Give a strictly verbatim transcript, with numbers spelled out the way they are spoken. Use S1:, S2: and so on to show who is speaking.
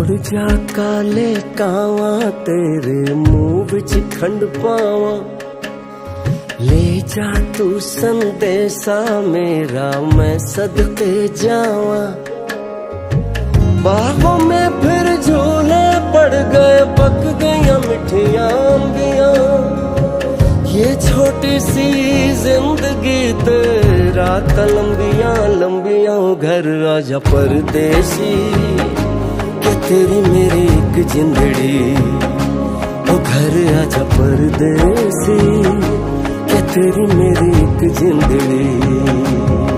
S1: मुड़ जा काले कावा तेरे मुंह विच खंड पावा, ले जा तू संदेशा मेरा मैं सदके जावा। बाहों में फिर झूले पड़ गए, पक गया मिठियां अंबियां, ये छोटी सी जिंदगी तेरा लंबियां लंबियां। घर आजा परदेसी के तेरी मेरी एक जिंदड़ी, ओ घर आजा परदेसी के तेरी मेरी एक जिंदड़ी।